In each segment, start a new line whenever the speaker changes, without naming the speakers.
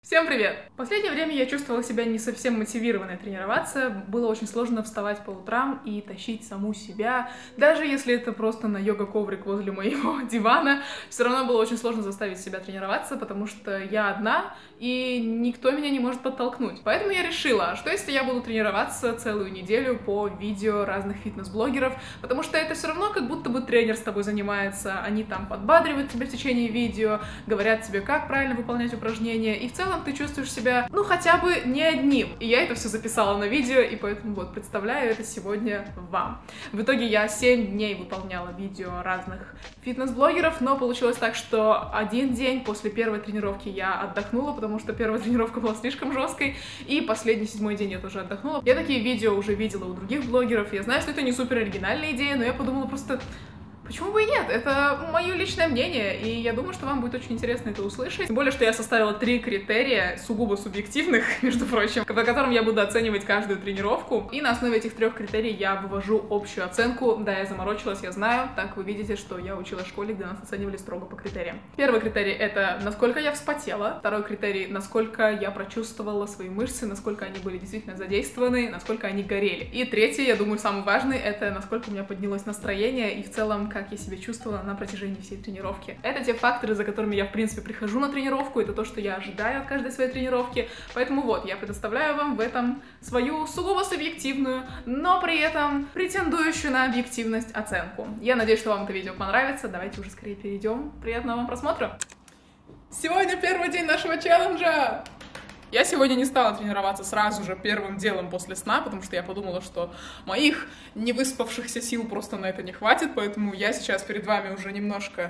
Всем привет! В последнее время я чувствовала себя не совсем мотивированной тренироваться. Было очень сложно вставать по утрам и тащить саму себя. Даже если это просто на йога-коврик возле моего дивана, все равно было очень сложно заставить себя тренироваться, потому что я одна, и никто меня не может подтолкнуть. Поэтому я решила, что если я буду тренироваться целую неделю по видео разных фитнес-блогеров, потому что это все равно как будто бы тренер с тобой занимается. Они там подбадривают тебя в течение видео, говорят тебе, как правильно выполнять упражнения, и в целом ты чувствуешь себя, ну, хотя бы не одним. И я это все записала на видео, и поэтому вот представляю это сегодня вам. В итоге я 7 дней выполняла видео разных фитнес-блогеров, но получилось так, что один день после первой тренировки я отдохнула, потому что первая тренировка была слишком жесткой, и последний 7-й день я тоже отдохнула. Я такие видео уже видела у других блогеров, я знаю, что это не супер оригинальная идея, но я подумала просто... Почему бы и нет? Это мое личное мнение, и я думаю, что вам будет очень интересно это услышать. Тем более, что я составила 3 критерия, сугубо субъективных, между прочим, по которым я буду оценивать каждую тренировку. И на основе этих 3 критерий я вывожу общую оценку. Да, я заморочилась, я знаю. Так вы видите, что я училась в школе, где нас оценивали строго по критериям. Первый критерий — это насколько я вспотела. Второй критерий — насколько я прочувствовала свои мышцы, насколько они были действительно задействованы, насколько они горели. И третий, я думаю, самый важный — это насколько у меня поднялось настроение и в целом как я себя чувствовала на протяжении всей тренировки. Это те факторы, за которыми я, в принципе, прихожу на тренировку, это то, что я ожидаю от каждой своей тренировки, поэтому вот, я предоставляю вам в этом свою сугубо субъективную, но при этом претендующую на объективность оценку. Я надеюсь, что вам это видео понравится, давайте уже скорее перейдем. Приятного вам просмотра! Сегодня первый день нашего челленджа! Я сегодня не стала тренироваться сразу же первым делом после сна, потому что я подумала, что моих невыспавшихся сил просто на это не хватит, поэтому я сейчас перед вами уже немножко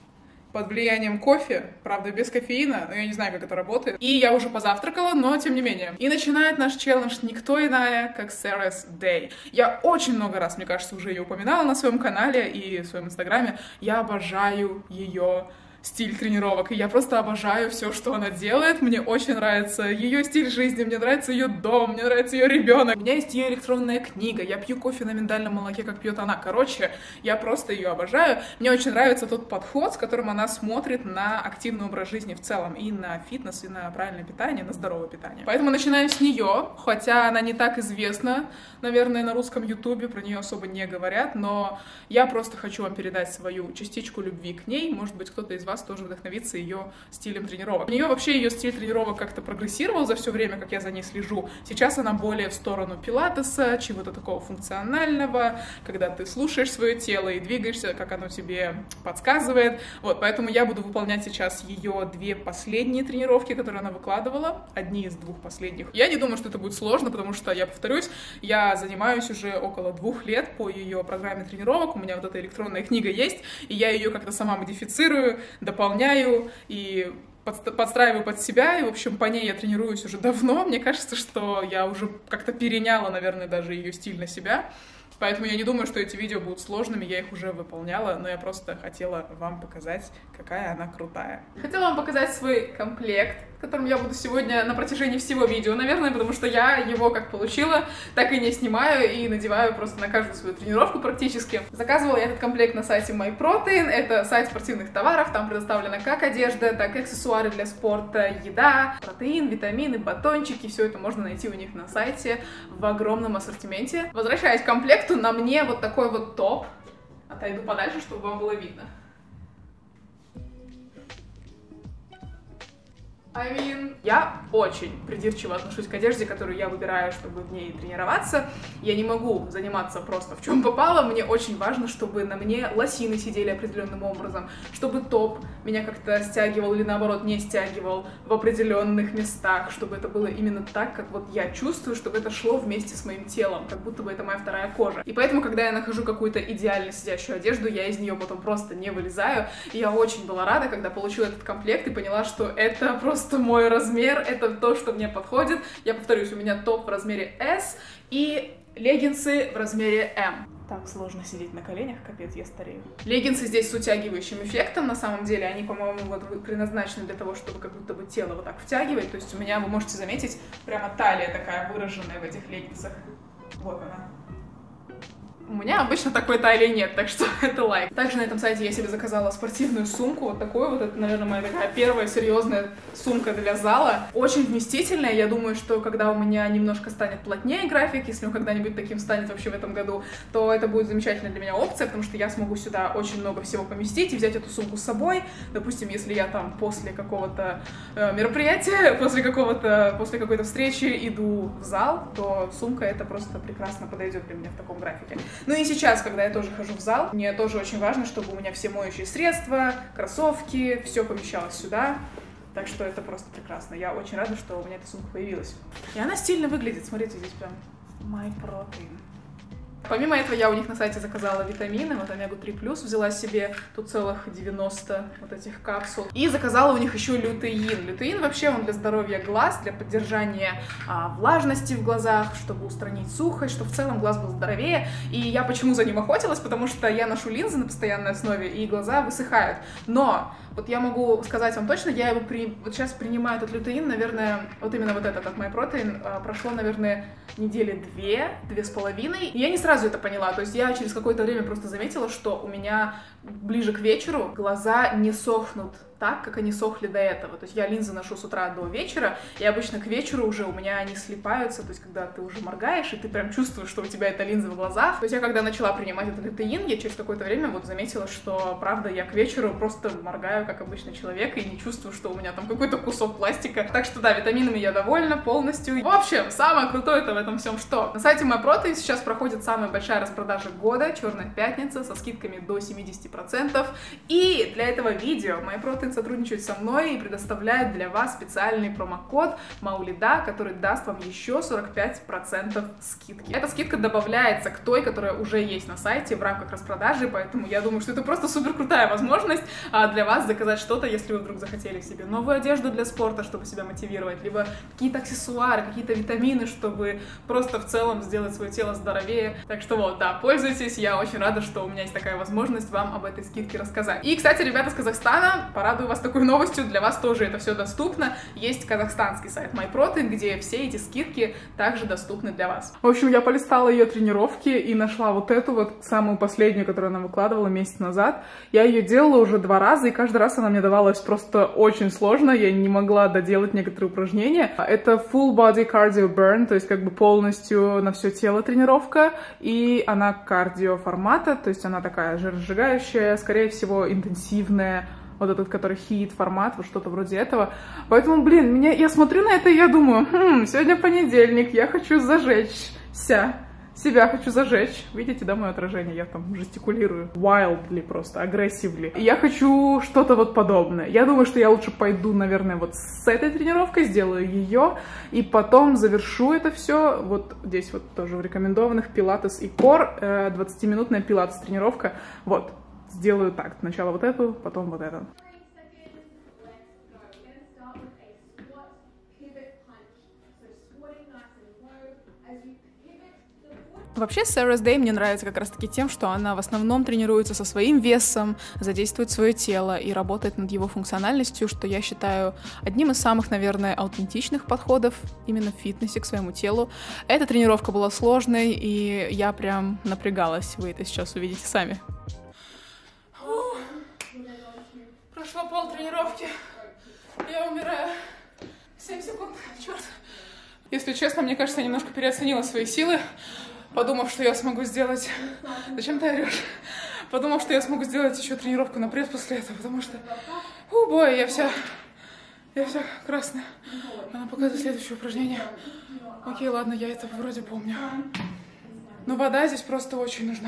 под влиянием кофе, правда, без кофеина, но я не знаю, как это работает. И я уже позавтракала, но тем не менее. И начинает наш челлендж никто иная, как Sarah's Day. Я очень много раз, мне кажется, уже ее упоминала на своем канале и в своем инстаграме. Я обожаю ее стиль тренировок, и я просто обожаю все, что она делает. Мне очень нравится ее стиль жизни, мне нравится ее дом, мне нравится ее ребенок. У меня есть ее электронная книга, я пью кофе на миндальном молоке, как пьет она. Короче, я просто ее обожаю. Мне очень нравится тот подход, с которым она смотрит на активный образ жизни в целом, и на фитнес, и на правильное питание, на здоровое питание. Поэтому начинаем с нее, хотя она не так известна, наверное, на русском ютубе, про нее особо не говорят, но я просто хочу вам передать свою частичку любви к ней. Может быть, кто-то из вас тоже вдохновиться ее стилем тренировок. У нее вообще ее стиль тренировок как-то прогрессировал за все время, как я за ней слежу. Сейчас она более в сторону пилатеса, чего-то такого функционального, когда ты слушаешь свое тело и двигаешься, как оно тебе подсказывает. Вот, поэтому я буду выполнять сейчас ее 2 последние тренировки, которые она выкладывала, одни из 2 последних. Я не думаю, что это будет сложно, потому что, я повторюсь, я занимаюсь уже около 2 лет по ее программе тренировок, у меня вот эта электронная книга есть, и я ее как-то сама модифицирую, дополняю и подстраиваю под себя, и, в общем, по ней я тренируюсь уже давно. Мне кажется, что я уже как-то переняла, наверное, даже ее стиль на себя. Поэтому я не думаю, что эти видео будут сложными, я их уже выполняла, но я просто хотела вам показать, какая она крутая. Хотела вам показать свой комплект, которым я буду сегодня на протяжении всего видео, наверное, потому что я его как получила, так и не снимаю и надеваю просто на каждую свою тренировку практически. Заказывала я этот комплект на сайте MyProtein, это сайт спортивных товаров, там предоставлена как одежда, так и аксессуары для спорта, еда, протеин, витамины, батончики, все это можно найти у них на сайте в огромном ассортименте. Возвращаясь к комплекту, на мне вот такой вот топ, отойду подальше, чтобы вам было видно. Я очень придирчиво отношусь к одежде, которую я выбираю, чтобы в ней тренироваться. Я не могу заниматься просто в чем попало. Мне очень важно, чтобы на мне лосины сидели определенным образом, чтобы топ меня как-то стягивал или наоборот не стягивал в определенных местах, чтобы это было именно так, как вот я чувствую, чтобы это шло вместе с моим телом, как будто бы это моя вторая кожа. И поэтому, когда я нахожу какую-то идеально сидящую одежду, я из нее потом просто не вылезаю. И я очень была рада, когда получила этот комплект и поняла, что это просто мой размер, это то, что мне подходит. Я повторюсь, у меня топ в размере S и леггинсы в размере M. Так сложно сидеть на коленях, капец, я старею. Леггинсы здесь с утягивающим эффектом, на самом деле, они, по-моему, вот предназначены для того, чтобы как будто бы тело вот так втягивать. То есть у меня, вы можете заметить, прямо талия такая выраженная в этих леггинсах. Вот она. У меня обычно такой талии нет, так что это лайк. Также на этом сайте я себе заказала спортивную сумку, вот такую вот, это, наверное, моя такая первая серьезная сумка для зала. Очень вместительная, я думаю, что когда у меня немножко станет плотнее график, если он когда-нибудь таким станет вообще в этом году, то это будет замечательная для меня опция, потому что я смогу сюда очень много всего поместить и взять эту сумку с собой. Допустим, если я там после какого-то мероприятия, после какой-то встречи иду в зал, то сумка это просто прекрасно подойдет для меня в таком графике. Ну и сейчас, когда я тоже хожу в зал, мне тоже очень важно, чтобы у меня все моющие средства, кроссовки, все помещалось сюда. Так что это просто прекрасно. Я очень рада, что у меня эта сумка появилась. И она стильно выглядит. Смотрите, здесь прям MyProtein. Помимо этого, я у них на сайте заказала витамины, вот омегу-3+, взяла себе тут целых 90 вот этих капсул. И заказала у них еще лютеин. Лютеин вообще он для здоровья глаз, для поддержания влажности в глазах, чтобы устранить сухость, чтобы в целом глаз был здоровее. И я почему за ним охотилась? Потому что я ношу линзы на постоянной основе, и глаза высыхают. Но вот я могу сказать вам точно, я его вот сейчас принимаю этот лютеин, наверное, вот именно вот этот от MyProtein, прошло, наверное, недели 2-2,5. И я не сразу это поняла, то есть я через какое-то время просто заметила, что у меня ближе к вечеру глаза не сохнут так, как они сохли до этого. То есть я линзы ношу с утра до вечера, и обычно к вечеру уже у меня они слипаются, то есть когда ты уже моргаешь, и ты прям чувствуешь, что у тебя эта линза в глазах. То есть я когда начала принимать этот лютеин, я через какое-то время вот заметила, что, правда, я к вечеру просто моргаю, как обычный человек, и не чувствую, что у меня там какой-то кусок пластика. Так что да, витаминами я довольна полностью. В общем, самое крутое-то в этом всем что? На сайте MyProtein сейчас проходит самая большая распродажа года, Черная пятница, со скидками до 70%. И для этого видео MyProtein сотрудничает со мной и предоставляет для вас специальный промокод Маулида, который даст вам еще 45% скидки. Эта скидка добавляется к той, которая уже есть на сайте в рамках распродажи, поэтому я думаю, что это просто супер крутая возможность для вас заказать что-то, если вы вдруг захотели себе новую одежду для спорта, чтобы себя мотивировать, либо какие-то аксессуары, какие-то витамины, чтобы просто в целом сделать свое тело здоровее. Так что вот, да, пользуйтесь, я очень рада, что у меня есть такая возможность вам об этой скидке рассказать. И, кстати, ребята из Казахстана, порадую вас такой новостью, для вас тоже это все доступно. Есть казахстанский сайт MyProtein, где все эти скидки также доступны для вас. В общем, я полистала ее тренировки и нашла вот эту вот самую последнюю, которую она выкладывала месяц назад. Я ее делала уже 2 раза, и каждый раз она мне давалась просто очень сложно, я не могла доделать некоторые упражнения. Это Full Body Cardio Burn, то есть как бы полностью на все тело тренировка, и она кардио формата, то есть она такая жиросжигающая, скорее всего, интенсивная, вот этот, который хит формат, вот что-то вроде этого. Поэтому, блин, я смотрю на это и я думаю, сегодня понедельник, я хочу зажечься. Себя хочу зажечь. Видите, да, мое отражение? Я там жестикулирую. Wildly просто, aggressively. И я хочу что-то вот подобное. Я думаю, что я лучше пойду, наверное, вот с этой тренировкой, сделаю ее, и потом завершу это все. Вот здесь вот тоже в рекомендованных пилатес и кор, 20-минутная пилатес тренировка. Вот, сделаю так. Сначала вот эту, потом вот эту. Вообще, Sarah's Day мне нравится как раз-таки тем, что она в основном тренируется со своим весом, задействует свое тело и работает над его функциональностью, что я считаю одним из самых, наверное, аутентичных подходов именно в фитнесе к своему телу. Эта тренировка была сложной, и я прям напрягалась, вы это сейчас увидите сами. Прошло пол тренировки, я умираю. 7 секунд, черт. Если честно, мне кажется, я немножко переоценила свои силы, подумав, что я смогу сделать... Зачем ты орешь? Подумав, что я смогу сделать еще тренировку на пресс после этого, потому что... бой, я вся красная. Она показывает следующее упражнение. Окей, ладно, я это вроде помню. Но вода здесь просто очень нужна.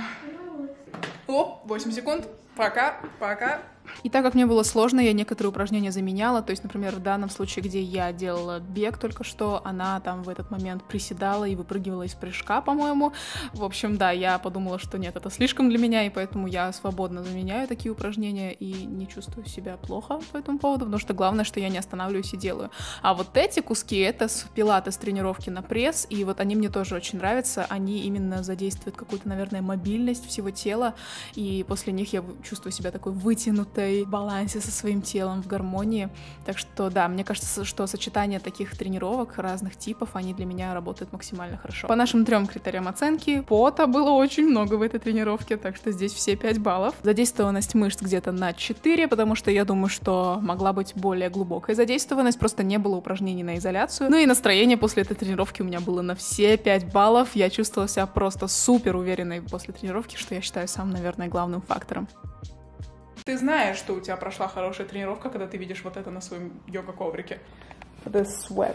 8 секунд. Пока. И так как мне было сложно, я некоторые упражнения заменяла. То есть, например, в данном случае, где я делала бег только что, она там в этот момент приседала и выпрыгивала из прыжка, по-моему. В общем, да, я подумала, что нет, это слишком для меня, и поэтому я свободно заменяю такие упражнения и не чувствую себя плохо по этому поводу, потому что главное, что я не останавливаюсь и делаю. А вот эти куски, это с пилатес тренировки на пресс, и вот они мне тоже очень нравятся. Они именно задействуют какую-то, наверное, мобильность всего тела, и после них я чувствую себя такой вытянутой, работой, в балансе со своим телом, в гармонии. Так что да, мне кажется, что сочетание таких тренировок разных типов, они для меня работают максимально хорошо. По нашим 3 критериям оценки, пота было очень много в этой тренировке, так что здесь все 5 баллов. Задействованность мышц где-то на 4, потому что я думаю, что могла быть более глубокая задействованность, просто не было упражнений на изоляцию. Ну и настроение после этой тренировки у меня было на все 5 баллов. Я чувствовала себя просто супер уверенной после тренировки, что я считаю самым, наверное, главным фактором. Ты знаешь, что у тебя прошла хорошая тренировка, когда ты видишь вот это на своем йога-коврике? The sweat.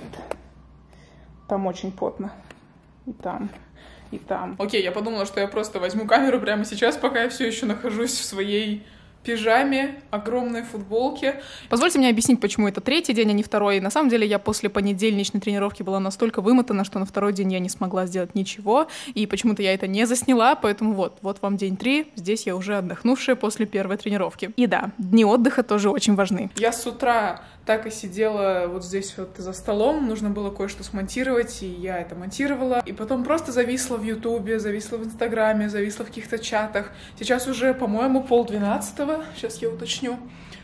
Там очень потно. И там, и там. Окей, я подумала, что я просто возьму камеру прямо сейчас, пока я все еще нахожусь в своей пижаме, огромной футболке. Позвольте мне объяснить, почему это 3-й день, а не 2-й. На самом деле я после понедельничной тренировки была настолько вымотана, что на 2-й день я не смогла сделать ничего, и почему-то я это не засняла, поэтому вот вам день 3, здесь я уже отдохнувшая после 1-й тренировки. И да, дни отдыха тоже очень важны. Я с утра так и сидела вот здесь вот за столом, нужно было кое-что смонтировать, и я это монтировала. И потом просто зависла в Ютубе, зависла в Инстаграме, зависла в каких-то чатах. Сейчас уже, по-моему, 11:30, сейчас я уточню.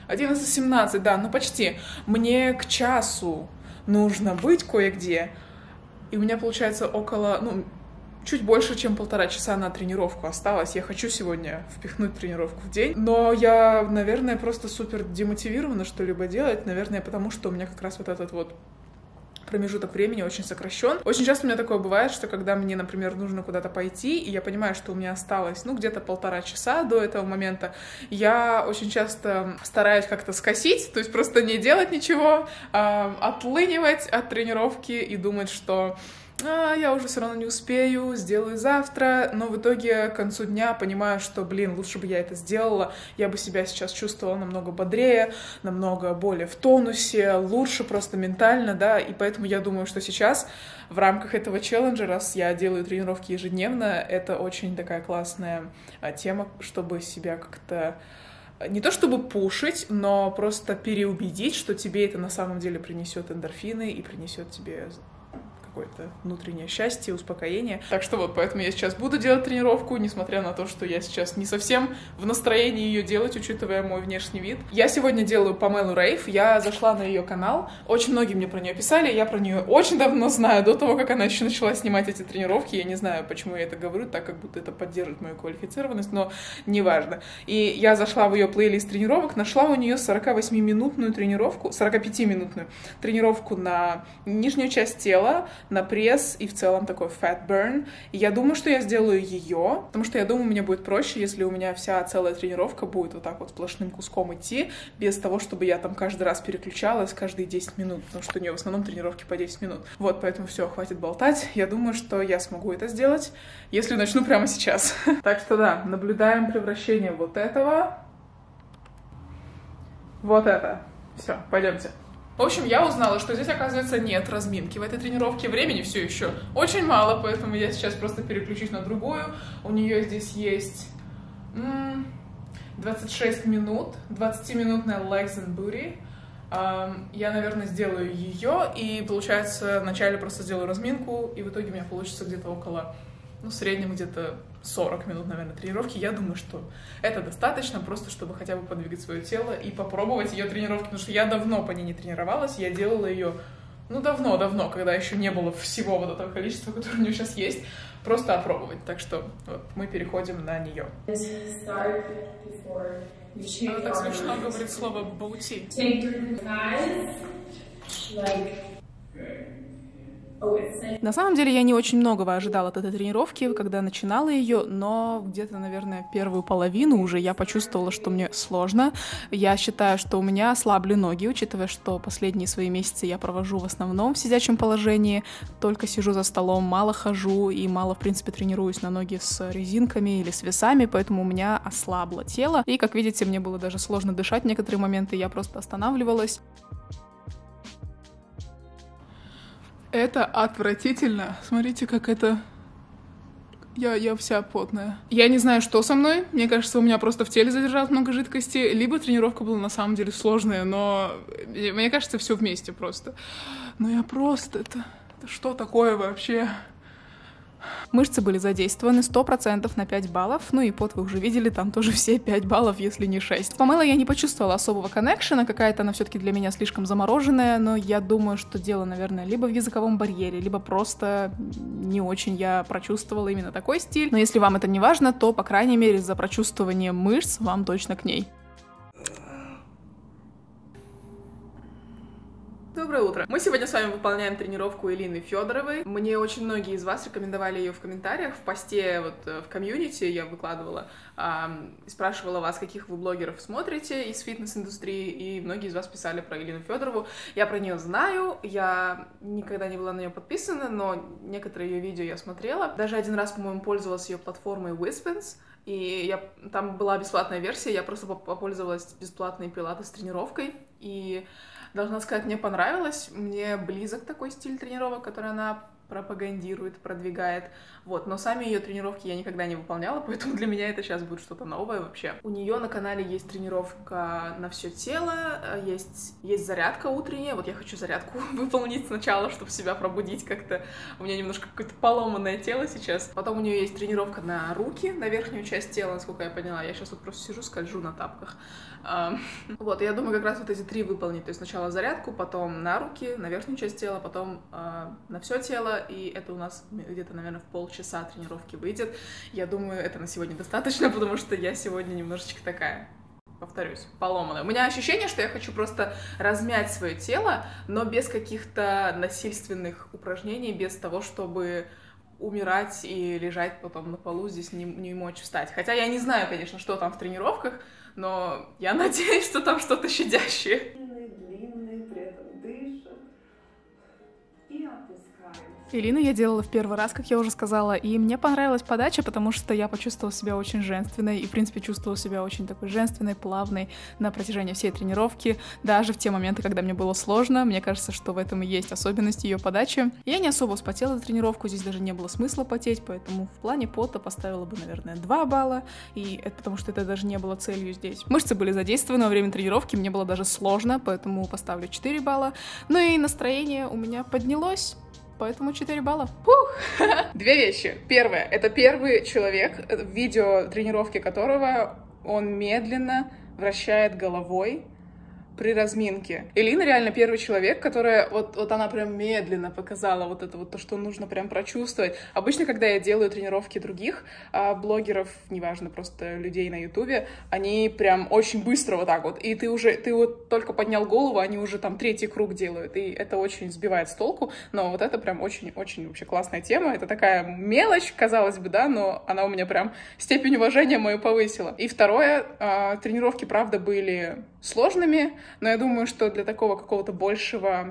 11:17, да, ну почти. Мне к часу нужно быть кое-где, и у меня получается около, чуть больше, чем 1,5 часа на тренировку осталось. Я хочу сегодня впихнуть тренировку в день, но я, наверное, просто супер демотивирована что-либо делать, наверное, потому что у меня как раз вот этот вот промежуток времени очень сокращен. Очень часто у меня такое бывает, что когда мне, например, нужно куда-то пойти, и я понимаю, что у меня осталось, где-то 1,5 часа до этого момента, я очень часто стараюсь как-то скосить, то есть просто не делать ничего, отлынивать от тренировки и думать, что я уже все равно не успею, сделаю завтра, но в итоге к концу дня понимаю, что, лучше бы я это сделала, я бы себя сейчас чувствовала намного бодрее, намного более в тонусе, лучше просто ментально, да, и поэтому я думаю, что сейчас в рамках этого челленджа, раз я делаю тренировки ежедневно, это очень такая классная тема, чтобы себя как-то не то чтобы пушить, но просто переубедить, что тебе это на самом деле принесет эндорфины и принесет тебе какое-то внутреннее счастье, успокоение. Так что поэтому я сейчас буду делать тренировку, несмотря на то, что я сейчас не совсем в настроении ее делать, учитывая мой внешний вид. Я сегодня делаю Памелу Рейв, я зашла на ее канал, очень многие мне про нее писали, я про нее очень давно знаю, до того, как она еще начала снимать эти тренировки. Я не знаю, почему я это говорю, так как будто это поддерживает мою квалифицированность, но неважно. И я зашла в ее плейлист тренировок, нашла у нее 48-минутную тренировку, 45-минутную тренировку на нижнюю часть тела, на пресс и в целом такой fat burn. И я думаю, что я сделаю ее, потому что я думаю, мне будет проще, если у меня вся целая тренировка будет вот так вот сплошным куском идти, без того, чтобы я там каждый раз переключалась каждые 10 минут, потому что у нее в основном тренировки по 10 минут. Поэтому все, хватит болтать. Я думаю, что я смогу это сделать, если начну прямо сейчас. Так что да, наблюдаем превращение вот этого. Вот это. Все, пойдемте. В общем, я узнала, что здесь, оказывается, нет разминки в этой тренировке. Времени все еще очень мало, поэтому я сейчас просто переключусь на другую. У нее здесь есть 26 минут, 20-минутная legs and booty. Я, наверное, сделаю ее, и, получается, вначале просто сделаю разминку, и в итоге у меня получится где-то около, в среднем где-то 40 минут, наверное, тренировки. Я думаю, что это достаточно, просто чтобы хотя бы подвигать свое тело и попробовать ее тренировки, потому что я давно по ней не тренировалась, я делала ее, давно, когда еще не было всего вот этого количества, которое у нее сейчас есть, просто опробовать. Так что мы переходим на нее. Она так смешно говорит слово «бути». На самом деле я не очень многого ожидала от этой тренировки, когда начинала ее, но где-то, наверное, первую половину уже я почувствовала, что мне сложно. Я считаю, что у меня ослабли ноги, учитывая, что последние свои месяцы я провожу в основном в сидячем положении, только сижу за столом, мало хожу и мало, в принципе, тренируюсь на ноги с резинками или с весами, поэтому у меня ослабло тело. И, как видите, мне было даже сложно дышать в некоторые моменты, я просто останавливалась. Это отвратительно. Смотрите, как это... Я вся потная. Я не знаю, что со мной. Мне кажется, у меня просто в теле задержалось много жидкости. Либо тренировка была на самом деле сложная, но мне кажется, все вместе просто. Но я просто... Это что такое вообще? Мышцы были задействованы 100% на 5 баллов, ну и пот вы уже видели, там тоже все 5 баллов, если не 6. Помыла я не почувствовала особого коннекшена, какая-то она все-таки для меня слишком замороженная, но я думаю, что дело, наверное, либо в языковом барьере, либо просто не очень я прочувствовала именно такой стиль. Но если вам это не важно, то, по крайней мере, за прочувствование мышц вам точно к ней. Доброе утро! Мы сегодня с вами выполняем тренировку Элины Федоровой. Мне очень многие из вас рекомендовали ее в комментариях, в посте вот в комьюнити я выкладывала, спрашивала вас, каких вы блогеров смотрите из фитнес-индустрии, и многие из вас писали про Элину Федорову. Я про нее знаю, я никогда не была на нее подписана, но некоторые ее видео я смотрела. Даже один раз, по-моему, пользовалась ее платформой Wispens, и там была бесплатная версия, я просто попользовалась бесплатной пилатес-тренировкой, и должна сказать, мне понравилось, мне близок такой стиль тренировок, который она пропагандирует, продвигает, вот, но сами ее тренировки я никогда не выполняла, поэтому для меня это сейчас будет что-то новое вообще. У нее на канале есть тренировка на все тело, есть зарядка утренняя, вот я хочу зарядку выполнить сначала, чтобы себя пробудить как-то, у меня немножко какое-то поломанное тело сейчас. Потом у нее есть тренировка на руки, на верхнюю часть тела, насколько я поняла, я сейчас вот просто сижу, скольжу на тапках. Вот, я думаю, как раз вот эти 3 выполнить, то есть сначала зарядку, потом на руки, на верхнюю часть тела, потом на все тело, и это у нас где-то, наверное, в полчаса тренировки выйдет. Я думаю, это на сегодня достаточно, потому что я сегодня немножечко такая, повторюсь, поломанная. У меня ощущение, что я хочу просто размять свое тело, но без каких-то насильственных упражнений, без того, чтобы умирать и лежать потом на полу, здесь не мочь встать. Хотя я не знаю, конечно, что там в тренировках, но я надеюсь, что там что-то щадящее.
Длинный, при этом дышим и опускаем.
Элину я делала в первый раз, как я уже сказала, и мне понравилась подача, потому что я почувствовала себя очень женственной и, в принципе, чувствовала себя очень такой женственной, плавной на протяжении всей тренировки, даже в те моменты, когда мне было сложно. Мне кажется, что в этом и есть особенность ее подачи. Я не особо вспотела за тренировку, здесь даже не было смысла потеть, поэтому в плане пота поставила бы, наверное, 2 балла, и это потому что это даже не было целью здесь. Мышцы были задействованы во время тренировки, мне было даже сложно, поэтому поставлю 4 балла. Ну и настроение у меня поднялось. Поэтому 4 балла. Фух. 2 вещи. Первое. Это первый человек, в видео тренировки которого он медленно вращает головой при разминке. Элина реально первый человек, которая вот она прям медленно показала вот это вот то, что нужно прям прочувствовать. Обычно, когда я делаю тренировки других блогеров, неважно, просто людей на ютубе, они прям очень быстро вот так вот. И ты вот только поднял голову, они уже там 3-й круг делают. И это очень сбивает с толку. Но вот это прям очень-очень вообще классная тема. Это такая мелочь, казалось бы, да, но она у меня прям степень уважения мою повысила. И второе, тренировки, правда, были сложными, но я думаю, что для такого какого-то большего,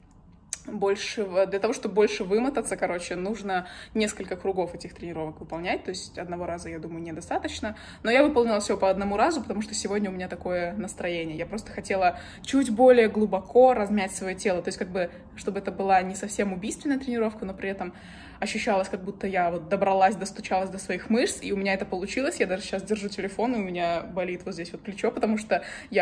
для того, чтобы больше вымотаться, короче, нужно несколько кругов этих тренировок выполнять, то есть одного раза, я думаю, недостаточно, но я выполнила все по одному разу, потому что сегодня у меня такое настроение, я просто хотела чуть более глубоко размять свое тело, то есть как бы, чтобы это была не совсем убийственная тренировка, но при этом ощущалось, как будто я вот достучалась до своих мышц, и у меня это получилось, я даже сейчас держу телефон, и у меня болит вот здесь вот плечо, потому что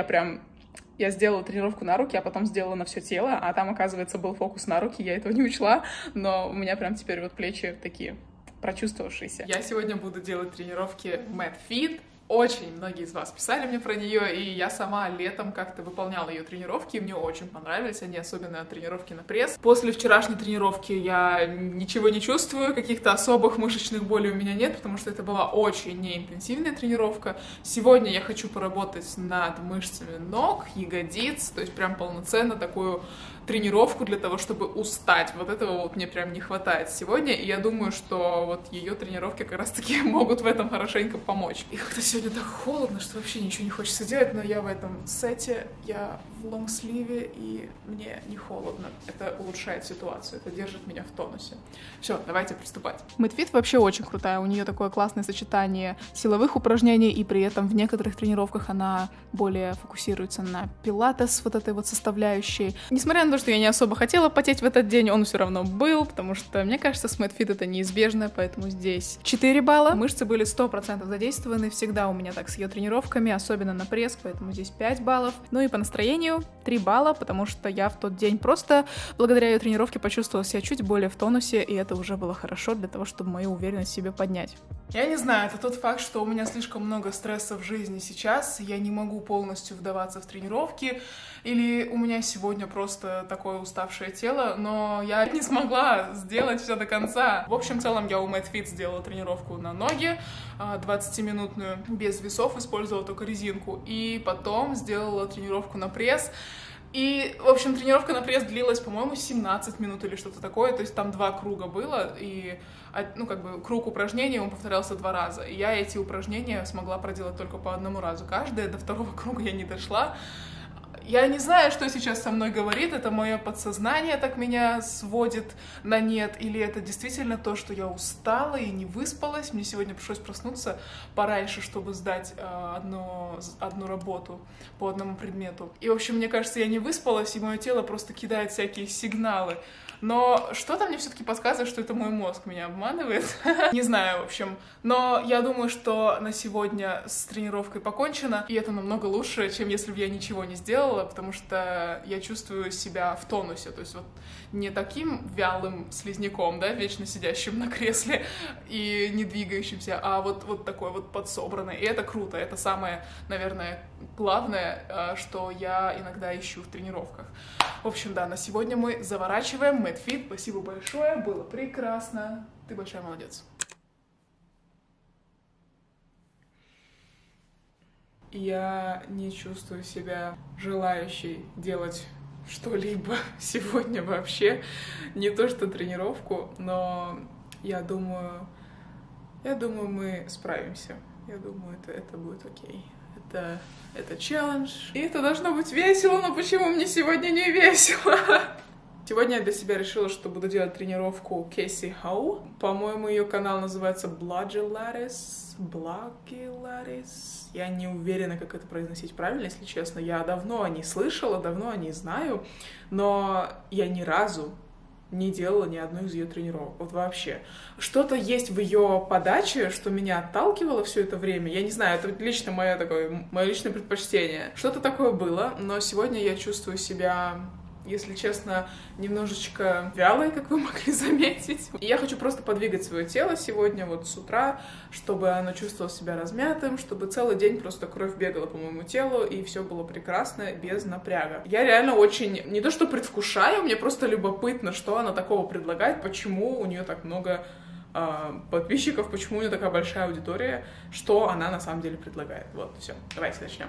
я сделала тренировку на руки, а потом сделала на все тело, а там, оказывается, был фокус на руки, я этого не учла, но у меня прям теперь вот плечи такие прочувствовавшиеся. Я сегодня буду делать тренировки Mad Fit. Очень многие из вас писали мне про нее, и я сама летом как-то выполняла ее тренировки, и мне очень понравились они, особенно тренировки на пресс. После вчерашней тренировки я ничего не чувствую, каких-то особых мышечных болей у меня нет, потому что это была очень неинтенсивная тренировка. Сегодня я хочу поработать над мышцами ног, ягодиц, то есть прям полноценно такую тренировку для того, чтобы устать. Вот этого вот мне прям не хватает сегодня, и я думаю, что вот ее тренировки как раз-таки могут в этом хорошенько помочь. И как-то сегодня так холодно, что вообще ничего не хочется делать, но я в этом сете, я в лонгсливе, и мне не холодно. Это улучшает ситуацию, это держит меня в тонусе. Все, давайте приступать. Mad Fit вообще очень крутая, у нее такое классное сочетание силовых упражнений, и при этом в некоторых тренировках она более фокусируется на пилатес, вот этой вот составляющей. Несмотря на то, что я не особо хотела потеть в этот день, он все равно был, потому что, мне кажется, с Mad Fit это неизбежно, поэтому здесь 4 балла. Мышцы были 100% задействованы, всегда у меня так с ее тренировками, особенно на пресс, поэтому здесь 5 баллов. Ну и по настроению настроению 3 балла, потому что я в тот день просто благодаря ее тренировке почувствовала себя чуть более в тонусе, и это уже было хорошо для того, чтобы мою уверенность в себе поднять. Я не знаю, это тот факт, что у меня слишком много стресса в жизни сейчас, я не могу полностью вдаваться в тренировки, или у меня сегодня просто такое уставшее тело, но я не смогла сделать все до конца. В общем, в целом я у MadFit сделала тренировку на ноги, 20-минутную, без весов, использовала только резинку, и потом сделала тренировку на пресс. И, в общем, тренировка на пресс длилась, по-моему, 17 минут или что-то такое, то есть там 2 круга было, и, ну, как бы, круг упражнений, он повторялся 2 раза, и я эти упражнения смогла проделать только по 1 разу каждое, до 2-го круга я не дошла. Я не знаю, что сейчас со мной говорит, это мое подсознание так меня сводит на нет, или это действительно то, что я устала и не выспалась. Мне сегодня пришлось проснуться пораньше, чтобы сдать одну работу по одному предмету. И, в общем, мне кажется, я не выспалась, и мое тело просто кидает всякие сигналы. Но что-то мне все-таки подсказывает, что это мой мозг меня обманывает. Не знаю, в общем. Но я думаю, что на сегодня с тренировкой покончено, и это намного лучше, чем если бы я ничего не сделала, потому что я чувствую себя в тонусе. То есть вот не таким вялым слизняком, да, вечно сидящим на кресле и не двигающимся, а вот такой вот подсобранный. И это круто. Это самое, наверное, главное, что я иногда ищу в тренировках. В общем, да, на сегодня мы заворачиваем. MadFit, спасибо большое, было прекрасно. Ты большая молодец. Я не чувствую себя желающей делать что-либо сегодня вообще. Не то что тренировку, но я думаю, мы справимся. Я думаю, это будет окей. Это челлендж. И это должно быть весело, но почему мне сегодня не весело? Сегодня я для себя решила, что буду делать тренировку Кейси Хоу. По-моему, ее канал называется Blogilates. Я не уверена, как это произносить правильно, если честно. Я давно о ней слышала, давно о ней знаю, но я ни разу не делала ни одной из ее тренировок. Вот вообще. Что-то есть в ее подаче, что меня отталкивало все это время. Я не знаю, это лично мое личное предпочтение. Что-то такое было, но сегодня я чувствую себя, если честно, немножечко вялой, как вы могли заметить. И я хочу просто подвигать свое тело сегодня, вот с утра, чтобы оно чувствовало себя размятым, чтобы целый день просто кровь бегала по моему телу, и все было прекрасно, без напряга. Я реально очень, не то что предвкушаю, мне просто любопытно, что она такого предлагает, почему у нее так много подписчиков, почему у нее такая большая аудитория, что она на самом деле предлагает. Вот, все, давайте начнем.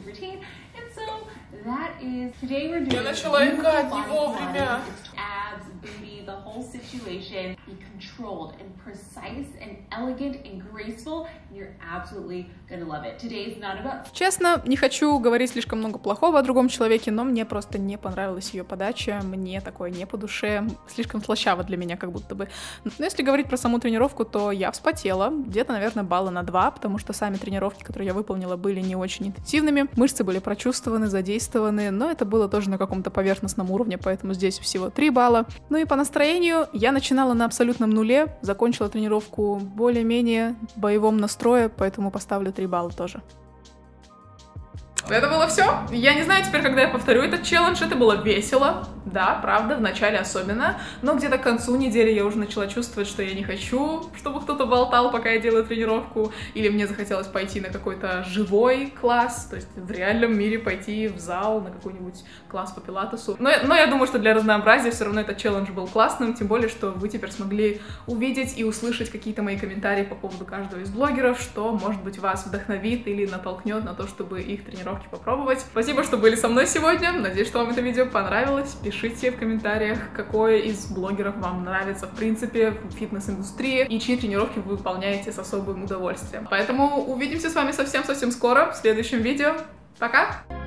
Я начала икать не вовремя.
The whole situation, be controlled and precise and elegant and graceful, and you're absolutely gonna love it. Today is not about...
Честно, не хочу говорить слишком много плохого о другом человеке, но мне просто не понравилась ее подача, мне такое не по душе, слишком слащаво для меня как будто бы. Но если говорить про саму тренировку, то я вспотела, где-то, наверное, балла на 2, потому что сами тренировки, которые я выполнила, были не очень интенсивными, мышцы были прочувствованы, задействованы, но это было тоже на каком-то поверхностном уровне, поэтому здесь всего 3 балла. Ну и по настроению я начинала на абсолютном нуле, закончила тренировку более-менее в боевом настрое, поэтому поставлю 3 балла тоже. Это было все. Я не знаю теперь, когда я повторю этот челлендж, это было весело. Да, правда, в начале особенно. Но где-то к концу недели я уже начала чувствовать, что я не хочу, чтобы кто-то болтал, пока я делаю тренировку. Или мне захотелось пойти на какой-то живой класс, то есть в реальном мире пойти в зал, на какой-нибудь класс по пилатесу. Но я думаю, что для разнообразия все равно этот челлендж был классным, тем более, что вы теперь смогли увидеть и услышать какие-то мои комментарии по поводу каждого из блогеров, что, может быть, вас вдохновит или натолкнет на то, чтобы их тренировки попробовать. Спасибо, что были со мной сегодня. Надеюсь, что вам это видео понравилось. Пишите в комментариях, какой из блогеров вам нравится в принципе в фитнес-индустрии и чьи тренировки вы выполняете с особым удовольствием. Поэтому увидимся с вами совсем-совсем скоро в следующем видео. Пока!